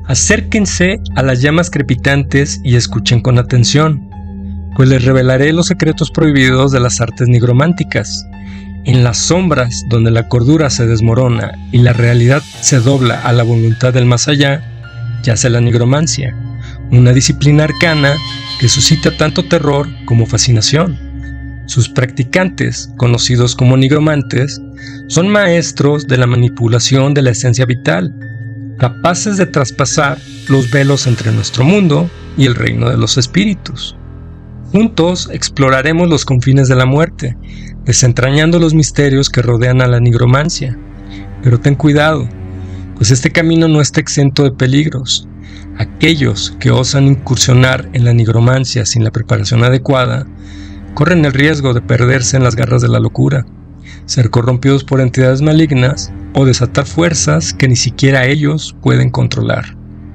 Acérquense a las llamas crepitantes y escuchen con atención, pues les revelaré los secretos prohibidos de las artes nigrománticas. En las sombras, donde la cordura se desmorona y la realidad se dobla a la voluntad del más allá, yace la nigromancia, una disciplina arcana que suscita tanto terror como fascinación. Sus practicantes, conocidos como nigromantes, son maestros de la manipulación de la esencia vital, capaces de traspasar los velos entre nuestro mundo y el reino de los espíritus. Juntos exploraremos los confines de la muerte, desentrañando los misterios que rodean a la nigromancia. Pero ten cuidado, pues este camino no está exento de peligros. Aquellos que osan incursionar en la nigromancia sin la preparación adecuada, corren el riesgo de perderse en las garras de la locura, ser corrompidos por entidades malignas o desatar fuerzas que ni siquiera ellos pueden controlar.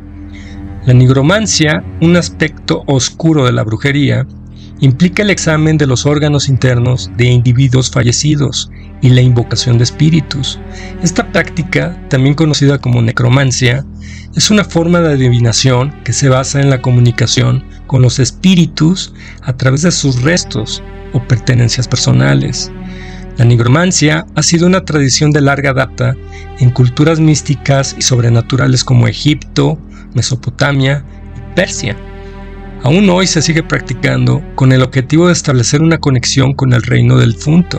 La nigromancia, un aspecto oscuro de la brujería, implica el examen de los órganos internos de individuos fallecidos y la invocación de espíritus. Esta práctica, también conocida como necromancia, es una forma de adivinación que se basa en la comunicación con los espíritus a través de sus restos o pertenencias personales. La nigromancia ha sido una tradición de larga data en culturas místicas y sobrenaturales como Egipto, Mesopotamia y Persia. Aún hoy se sigue practicando con el objetivo de establecer una conexión con el reino del difunto.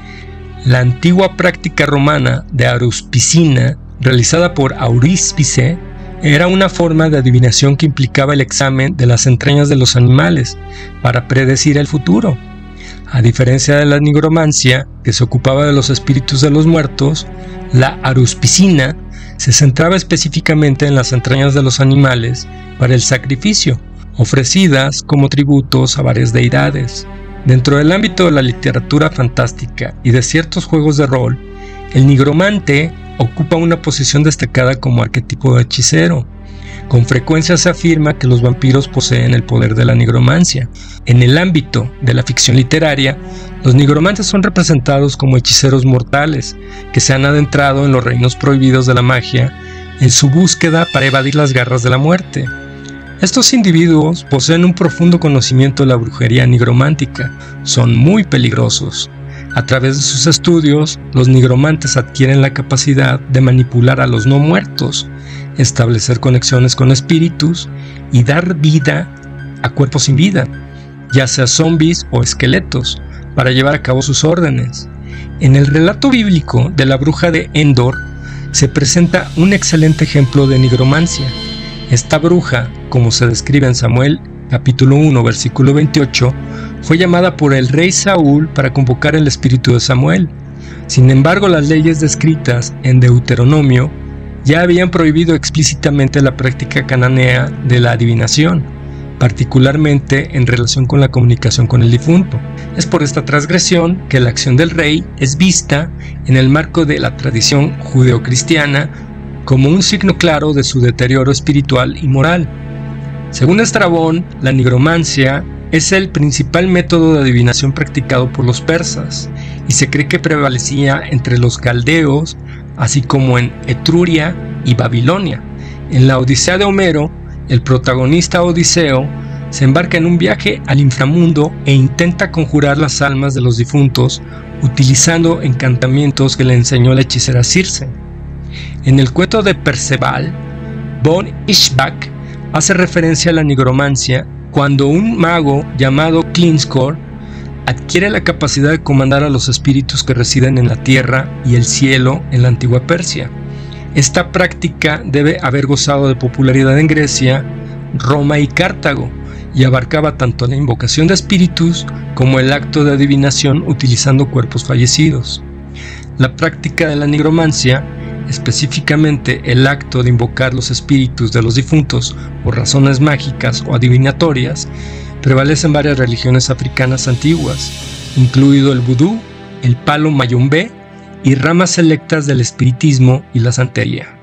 La antigua práctica romana de aruspicina, realizada por Aurispice, era una forma de adivinación que implicaba el examen de las entrañas de los animales para predecir el futuro. A diferencia de la nigromancia, que se ocupaba de los espíritus de los muertos, la aruspicina se centraba específicamente en las entrañas de los animales para el sacrificio, ofrecidas como tributos a varias deidades. Dentro del ámbito de la literatura fantástica y de ciertos juegos de rol, el nigromante ocupa una posición destacada como arquetipo de hechicero. Con frecuencia se afirma que los vampiros poseen el poder de la nigromancia. En el ámbito de la ficción literaria, los nigromantes son representados como hechiceros mortales que se han adentrado en los reinos prohibidos de la magia en su búsqueda para evadir las garras de la muerte. Estos individuos poseen un profundo conocimiento de la brujería nigromántica, son muy peligrosos. A través de sus estudios, los nigromantes adquieren la capacidad de manipular a los no muertos, establecer conexiones con espíritus y dar vida a cuerpos sin vida, ya sea zombies o esqueletos, para llevar a cabo sus órdenes. En el relato bíblico de la bruja de Endor se presenta un excelente ejemplo de nigromancia. Esta bruja, como se describe en Samuel capítulo 1 versículo 28, fue llamada por el rey Saúl para convocar el espíritu de Samuel. Sin embargo, las leyes descritas en Deuteronomio ya habían prohibido explícitamente la práctica cananea de la adivinación, particularmente en relación con la comunicación con el difunto. Es por esta transgresión que la acción del rey es vista en el marco de la tradición judeocristiana como un signo claro de su deterioro espiritual y moral. Según Estrabón, la nigromancia es el principal método de adivinación practicado por los persas y se cree que prevalecía entre los caldeos, así como en Etruria y Babilonia. En la Odisea de Homero, el protagonista Odiseo se embarca en un viaje al inframundo e intenta conjurar las almas de los difuntos utilizando encantamientos que le enseñó la hechicera Circe. En el cuento de Perceval, von Ishbak hace referencia a la nigromancia cuando un mago llamado Klingskor adquiere la capacidad de comandar a los espíritus que residen en la tierra y el cielo en la antigua Persia. Esta práctica debe haber gozado de popularidad en Grecia, Roma y Cartago, y abarcaba tanto la invocación de espíritus como el acto de adivinación utilizando cuerpos fallecidos. La práctica de la nigromancia, específicamente el acto de invocar los espíritus de los difuntos por razones mágicas o adivinatorias, prevalece en varias religiones africanas antiguas, incluido el vudú, el palo mayombe y ramas selectas del espiritismo y la santería.